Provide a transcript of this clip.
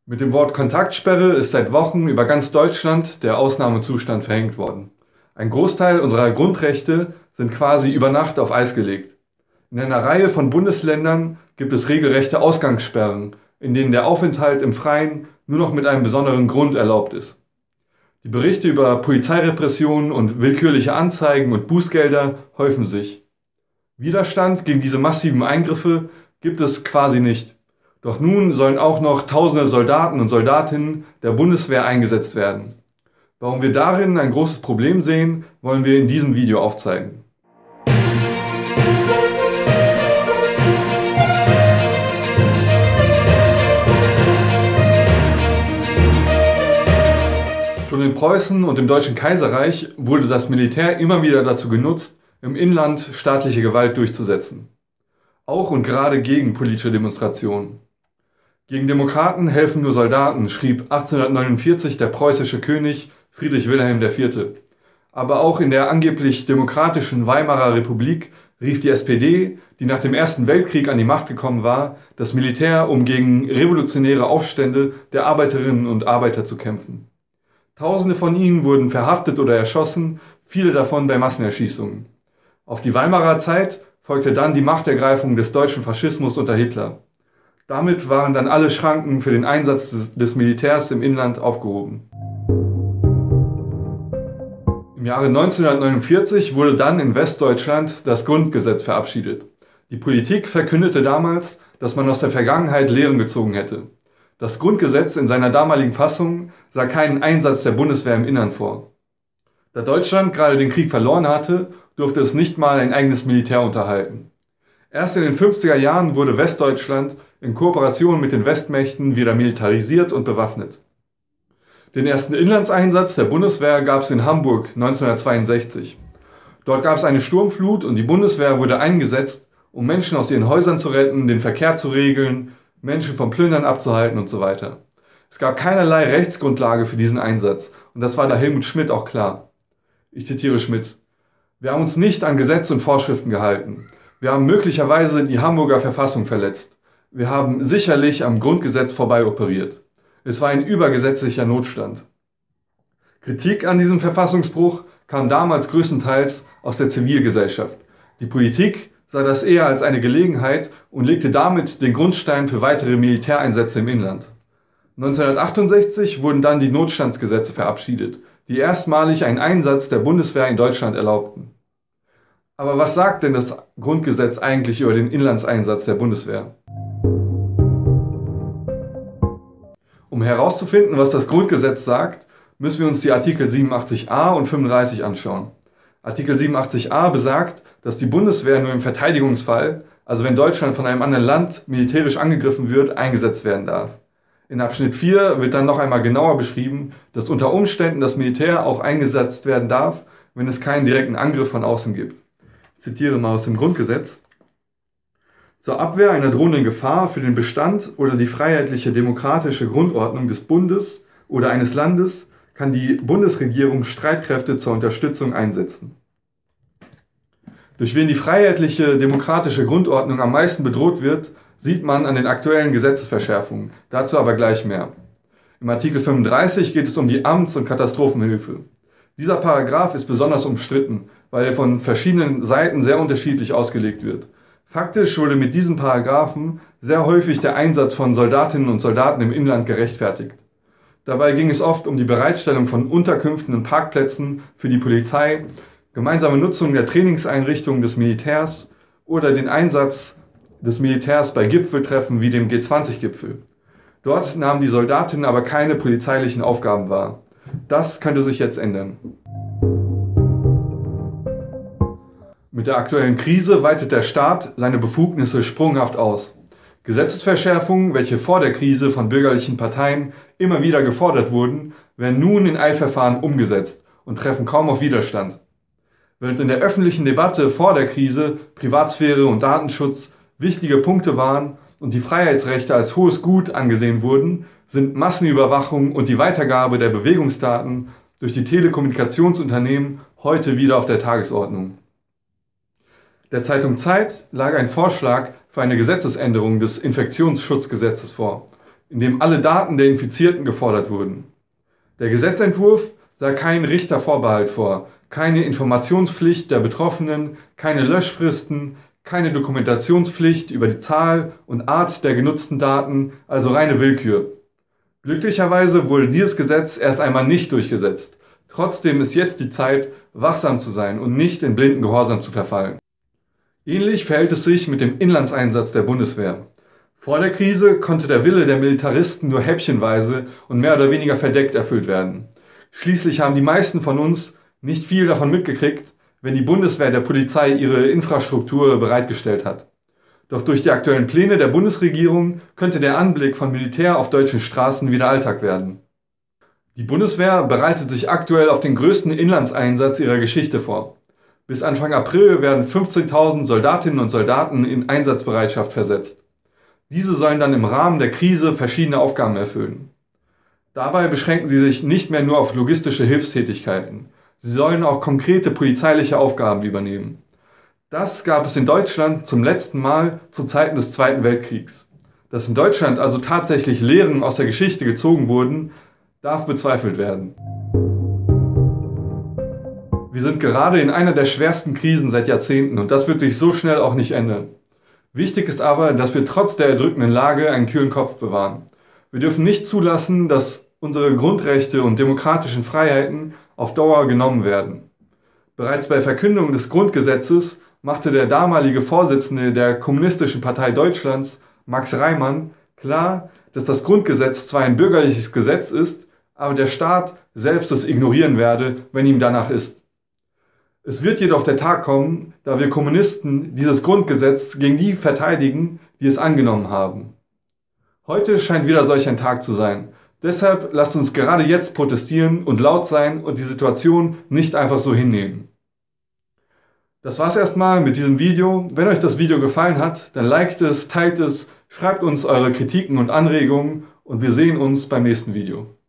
Mit dem Wort Kontaktsperre ist seit Wochen über ganz Deutschland der Ausnahmezustand verhängt worden. Ein Großteil unserer Grundrechte sind quasi über Nacht auf Eis gelegt. In einer Reihe von Bundesländern gibt es regelrechte Ausgangssperren, in denen der Aufenthalt im Freien nur noch mit einem besonderen Grund erlaubt ist. Die Berichte über Polizeirepressionen und willkürliche Anzeigen und Bußgelder häufen sich. Widerstand gegen diese massiven Eingriffe gibt es quasi nicht. Doch nun sollen auch noch tausende Soldaten und Soldatinnen der Bundeswehr eingesetzt werden. Warum wir darin ein großes Problem sehen, wollen wir in diesem Video aufzeigen. Schon in Preußen und im Deutschen Kaiserreich wurde das Militär immer wieder dazu genutzt, im Inland staatliche Gewalt durchzusetzen. Auch und gerade gegen politische Demonstrationen. Gegen Demokraten helfen nur Soldaten, schrieb 1849 der preußische König Friedrich Wilhelm IV. Aber auch in der angeblich demokratischen Weimarer Republik rief die SPD, die nach dem Ersten Weltkrieg an die Macht gekommen war, das Militär, um gegen revolutionäre Aufstände der Arbeiterinnen und Arbeiter zu kämpfen. Tausende von ihnen wurden verhaftet oder erschossen, viele davon bei Massenerschießungen. Auf die Weimarer Zeit folgte dann die Machtergreifung des deutschen Faschismus unter Hitler. Damit waren dann alle Schranken für den Einsatz des Militärs im Inland aufgehoben. Im Jahre 1949 wurde dann in Westdeutschland das Grundgesetz verabschiedet. Die Politik verkündete damals, dass man aus der Vergangenheit Lehren gezogen hätte. Das Grundgesetz in seiner damaligen Fassung sah keinen Einsatz der Bundeswehr im Inland vor. Da Deutschland gerade den Krieg verloren hatte, durfte es nicht mal ein eigenes Militär unterhalten. Erst in den 50er Jahren wurde Westdeutschland in Kooperation mit den Westmächten wieder militarisiert und bewaffnet. Den ersten Inlandseinsatz der Bundeswehr gab es in Hamburg 1962. Dort gab es eine Sturmflut und die Bundeswehr wurde eingesetzt, um Menschen aus ihren Häusern zu retten, den Verkehr zu regeln, Menschen vom Plündern abzuhalten und so weiter. Es gab keinerlei Rechtsgrundlage für diesen Einsatz und das war da Helmut Schmidt auch klar. Ich zitiere Schmidt: Wir haben uns nicht an Gesetze und Vorschriften gehalten. Wir haben möglicherweise die Hamburger Verfassung verletzt. Wir haben sicherlich am Grundgesetz vorbei operiert. Es war ein übergesetzlicher Notstand. Kritik an diesem Verfassungsbruch kam damals größtenteils aus der Zivilgesellschaft. Die Politik sah das eher als eine Gelegenheit und legte damit den Grundstein für weitere Militäreinsätze im Inland. 1968 wurden dann die Notstandsgesetze verabschiedet, die erstmalig einen Einsatz der Bundeswehr in Deutschland erlaubten. Aber was sagt denn das Grundgesetz eigentlich über den Inlandseinsatz der Bundeswehr? Um herauszufinden, was das Grundgesetz sagt, müssen wir uns die Artikel 87a und 35 anschauen. Artikel 87a besagt, dass die Bundeswehr nur im Verteidigungsfall, also wenn Deutschland von einem anderen Land militärisch angegriffen wird, eingesetzt werden darf. In Abschnitt 4 wird dann noch einmal genauer beschrieben, dass unter Umständen das Militär auch eingesetzt werden darf, wenn es keinen direkten Angriff von außen gibt. Ich zitiere mal aus dem Grundgesetz: Zur Abwehr einer drohenden Gefahr für den Bestand oder die freiheitliche demokratische Grundordnung des Bundes oder eines Landes kann die Bundesregierung Streitkräfte zur Unterstützung einsetzen. Durch wen die freiheitliche demokratische Grundordnung am meisten bedroht wird, sieht man an den aktuellen Gesetzesverschärfungen, dazu aber gleich mehr. Im Artikel 35 geht es um die Amts- und Katastrophenhilfe. Dieser Paragraph ist besonders umstritten, weil er von verschiedenen Seiten sehr unterschiedlich ausgelegt wird. Faktisch wurde mit diesem Paragraphen sehr häufig der Einsatz von Soldatinnen und Soldaten im Inland gerechtfertigt. Dabei ging es oft um die Bereitstellung von Unterkünften und Parkplätzen für die Polizei, gemeinsame Nutzung der Trainingseinrichtungen des Militärs oder den Einsatz des Militärs bei Gipfeltreffen wie dem G20-Gipfel. Dort nahmen die Soldatinnen aber keine polizeilichen Aufgaben wahr. Das könnte sich jetzt ändern. Mit der aktuellen Krise weitet der Staat seine Befugnisse sprunghaft aus. Gesetzesverschärfungen, welche vor der Krise von bürgerlichen Parteien immer wieder gefordert wurden, werden nun in Eilverfahren umgesetzt und treffen kaum auf Widerstand. Während in der öffentlichen Debatte vor der Krise Privatsphäre und Datenschutz wichtige Punkte waren und die Freiheitsrechte als hohes Gut angesehen wurden, sind Massenüberwachung und die Weitergabe der Bewegungsdaten durch die Telekommunikationsunternehmen heute wieder auf der Tagesordnung. Der Zeitung Zeit lag ein Vorschlag für eine Gesetzesänderung des Infektionsschutzgesetzes vor. in dem alle Daten der Infizierten gefordert wurden. Der Gesetzentwurf sah keinen Richtervorbehalt vor, keine Informationspflicht der Betroffenen, keine Löschfristen, keine Dokumentationspflicht über die Zahl und Art der genutzten Daten, also reine Willkür. Glücklicherweise wurde dieses Gesetz erst einmal nicht durchgesetzt. Trotzdem ist jetzt die Zeit, wachsam zu sein und nicht in blinden Gehorsam zu verfallen. Ähnlich verhält es sich mit dem Inlandseinsatz der Bundeswehr. Vor der Krise konnte der Wille der Militaristen nur häppchenweise und mehr oder weniger verdeckt erfüllt werden. Schließlich haben die meisten von uns nicht viel davon mitgekriegt, wenn die Bundeswehr der Polizei ihre Infrastruktur bereitgestellt hat. Doch durch die aktuellen Pläne der Bundesregierung könnte der Anblick von Militär auf deutschen Straßen wieder Alltag werden. Die Bundeswehr bereitet sich aktuell auf den größten Inlandseinsatz ihrer Geschichte vor. Bis Anfang April werden 15.000 Soldatinnen und Soldaten in Einsatzbereitschaft versetzt. Diese sollen dann im Rahmen der Krise verschiedene Aufgaben erfüllen. Dabei beschränken sie sich nicht mehr nur auf logistische Hilfstätigkeiten. Sie sollen auch konkrete polizeiliche Aufgaben übernehmen. Das gab es in Deutschland zum letzten Mal zu Zeiten des Zweiten Weltkriegs. Dass in Deutschland also tatsächlich Lehren aus der Geschichte gezogen wurden, darf bezweifelt werden. Wir sind gerade in einer der schwersten Krisen seit Jahrzehnten und das wird sich so schnell auch nicht ändern. Wichtig ist aber, dass wir trotz der erdrückenden Lage einen kühlen Kopf bewahren. Wir dürfen nicht zulassen, dass unsere Grundrechte und demokratischen Freiheiten auf Dauer genommen werden. Bereits bei Verkündung des Grundgesetzes machte der damalige Vorsitzende der Kommunistischen Partei Deutschlands, Max Reimann, klar, dass das Grundgesetz zwar ein bürgerliches Gesetz ist, aber der Staat selbst es ignorieren werde, wenn ihm danach ist. Es wird jedoch der Tag kommen, da wir Kommunisten dieses Grundgesetz gegen die verteidigen, die es angenommen haben. Heute scheint wieder solch ein Tag zu sein. Deshalb lasst uns gerade jetzt protestieren und laut sein und die Situation nicht einfach so hinnehmen. Das war's erstmal mit diesem Video. Wenn euch das Video gefallen hat, dann liked es, teilt es, schreibt uns eure Kritiken und Anregungen und wir sehen uns beim nächsten Video.